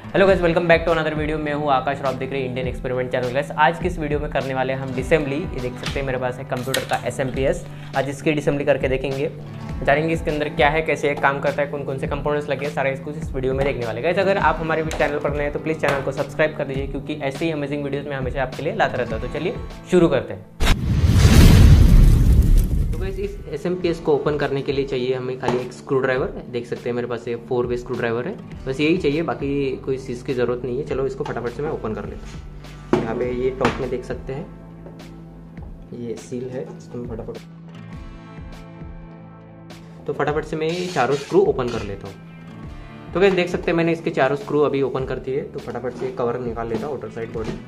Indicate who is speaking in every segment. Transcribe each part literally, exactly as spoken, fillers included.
Speaker 1: Hello guys, welcome back to another video. मैं हूं आकाश और आप देख रहे हैं इंडियन एक्सपेरिमेंट चैनल। गाइस आज की इस वीडियो में करने वाले हैं हम डिसेंबली। ये देख सकते हैं मेरे पास है कंप्यूटर का एस एम पी एस। आज इसकी डिसेंबली करके देखेंगे, जानेंगे इसके अंदर क्या है, कैसे काम करता है, कौन कौन से कंपोनेंट्स लगे हैं, सारा इसको इस वीडियो में देखने वाले। गाइस अगर आप हमारे चैनल पर नए हैं तो प्लीज़ चैनल को सब्सक्राइब कर दीजिए, क्योंकि ऐसे ही अमेजिंग वीडियोज़ में हमेशा आपके लिए लाता रहता है। तो चलिए शुरू करते हैं। इस एस एम पी एस को ओपन करने के लिए चाहिए हमें खाली एक स्क्रू ड्राइवर। देख सकते हैं मेरे पास ये फोर वे स्क्रू ड्राइवर है, बस यही चाहिए, बाकी कोई चीज़ की ज़रूरत नहीं है। चलो इसको फटाफट से मैं ओपन कर लेता हूँ। यहाँ पे ये टॉप में देख सकते हैं ये सील है, इसको मैं फटाफट तो फटाफट से मैं ये चारों स्क्रू ओपन कर लेता हूँ। तो कैसे देख सकते हैं मैंने इसके चारों स्क्रू अभी ओपन कर दिए। तो फटाफट से कवर निकाल लेता हूँ, आउटर साइड बॉडी।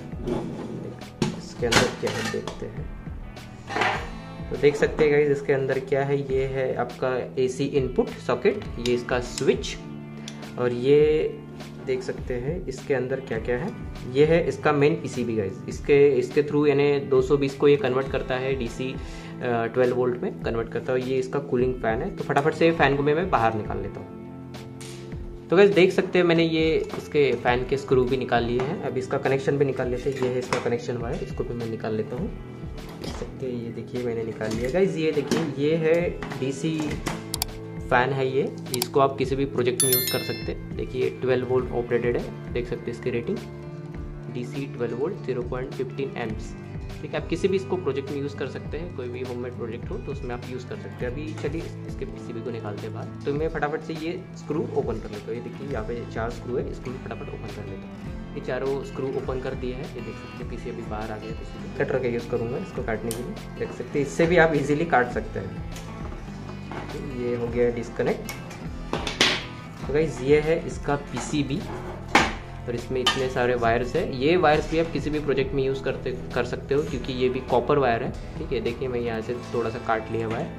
Speaker 1: इसके अंदर क्या है देखते हैं। तो देख सकते हैं गाइस इसके अंदर क्या है। ये है आपका एसी इनपुट सॉकेट, ये इसका स्विच, और ये देख सकते हैं इसके अंदर क्या क्या है। ये है इसका मेन पीसीबी गाइस। इसके इसके थ्रू यानी दो सौ बीस को ये कन्वर्ट करता है डीसी ट्वेल्व वोल्ट में कन्वर्ट करता है। ये इसका कूलिंग फैन है। तो फटाफट से फैन को मैं मैं बाहर निकाल लेता हूँ। तो गाइस देख सकते हैं मैंने ये इसके फैन के स्क्रू भी निकाल लिए हैं। अब इसका कनेक्शन भी निकाल लेते हैं। ये है इसका कनेक्शन वायर, इसको भी मैं निकाल लेता हूँ। देख सकते हैं ये देखिए मैंने निकाल लिया गाइस। ये देखिए ये है डीसी फैन है ये, इसको आप किसी भी प्रोजेक्ट में यूज़ कर सकते हैं। देखिए ट्वेल्व वोल्ट ऑपरेटेड है, देख सकते हैं इसकी rating DC twelve volt zero point fifteen amps. ठीक है, आप किसी भी इसको प्रोजेक्ट में यूज़ कर सकते हैं, कोई भी होममेड प्रोजेक्ट हो तो उसमें आप यूज़ कर सकते हैं। अभी चलिए इसके पीसीबी को निकालते हैं बाहर। तो मैं फटाफट से ये स्क्रू ओपन कर लेता हूँ। ये देखिए यहाँ पे चार स्क्रू है, इसको भी फटाफट ओपन कर लेता हूँ। ये चारों स्क्रू ओपन कर दिए हैं। ये देख सकते हैं पीसीबी बाहर आ गया। तो कटर का यूज़ करूँगा इसको काटने के लिए। देख सकते हैं इससे भी आप इजीली काट सकते हैं। तो ये हो गया डिस्कनेक्ट। तो गाइस ये है इसका पीसीबी और इसमें इतने सारे वायर्स है। ये वायर्स भी आप किसी भी प्रोजेक्ट में यूज़ करते कर सकते हो, क्योंकि ये भी कॉपर वायर है। ठीक है, देखिए मैं यहाँ से थोड़ा सा काट लिया वायर।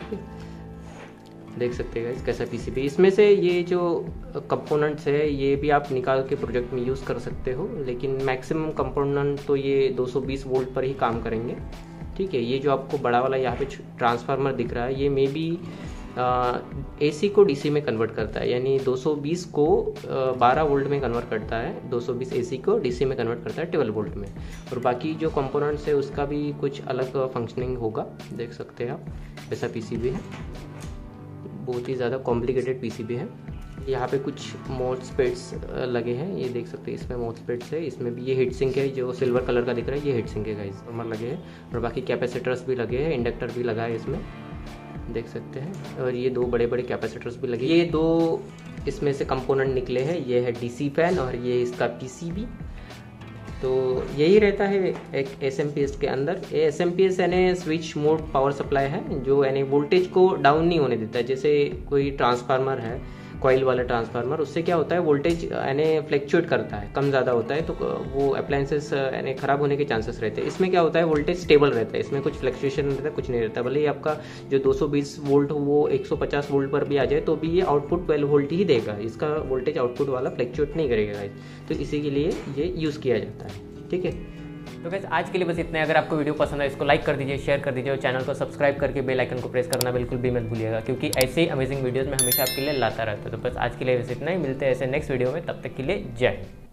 Speaker 1: देख सकते हैं कैसा पीसीबी। इसमें से ये जो कंपोनेंट्स है ये भी आप निकाल के प्रोजेक्ट में यूज़ कर सकते हो, लेकिन मैक्सिमम कंपोनेंट तो ये दो सौ बीस वोल्ट पर ही काम करेंगे। ठीक है, ये जो आपको बड़ा वाला यहाँ पे ट्रांसफार्मर दिख रहा है, ये मे बी एसी को डीसी में कन्वर्ट करता है, यानी दो सौ बीस को बारह वोल्ट में कन्वर्ट करता है, दो सौ बीस एसी को डीसी में कन्वर्ट करता है ट्वेल्व वोल्ट में। और बाकी जो कंपोनेंट्स है उसका भी कुछ अलग फंक्शनिंग होगा। देख सकते हैं आप वैसा पीसीबी है, बहुत ही ज़्यादा कॉम्प्लिकेटेड पीसीबी है। यहाँ पे कुछ मॉसफेट्स लगे हैं, ये देख सकते हैं इसमें मॉसफेट्स है। इसमें भी ये हीट सिंक है जो सिल्वर कलर का दिख रहा है, ये हीट सिंक है गाइस, नॉर्मल लगे हैं। और बाकी कैपेसिटर्स भी लगे हैं, इंडक्टर भी लगा है इसमें, देख सकते हैं। और ये दो बड़े बड़े कैपेसिटर्स भी लगे। ये दो इसमें से कंपोनेंट निकले हैं, ये है डीसी फैन और ये इसका पीसीबी। तो यही रहता है एक एस एम पी एस के अंदर। ये एस एम पी एस यानी स्विच मोड पावर सप्लाई है, जो यानी वोल्टेज को डाउन नहीं होने देता है। जैसे कोई ट्रांसफार्मर है, कॉइल वाला ट्रांसफार्मर, उससे क्या होता है वोल्टेज यानी फ्लक्चुएट करता है, कम ज़्यादा होता है, तो वो अप्लायंसेस यानी ख़राब होने के चांसेस रहते हैं। इसमें क्या होता है वोल्टेज स्टेबल रहता है, इसमें कुछ फ्लक्चुएशन नहीं रहता, कुछ नहीं रहता। भले ही आपका जो दो सौ बीस वोल्ट हो वो एक सौ पचास वोल्ट पर भी आ जाए तो भी ये आउटपुट ट्वेल्व वोल्ट ही देगा, इसका वोल्टेज आउटपुट वाला फ्लक्चुएट नहीं करेगा। तो इसी के लिए ये यूज़ किया जाता है। ठीक है, तो गाइस आज के लिए बस इतना है। अगर आपको वीडियो पसंद है इसको लाइक कर दीजिए, शेयर कर दीजिए और चैनल को सब्सक्राइब करके बेल आइकन को प्रेस करना बिल्कुल भी मत भूलिएगा, क्योंकि ऐसे ही अमेजिंग वीडियोस में हमेशा आपके लिए लाता रहता है। तो बस आज के लिए बस इतना ही, मिलते हैं ऐसे नेक्स्ट वीडियो में, तब तक के लिए जय हिंद।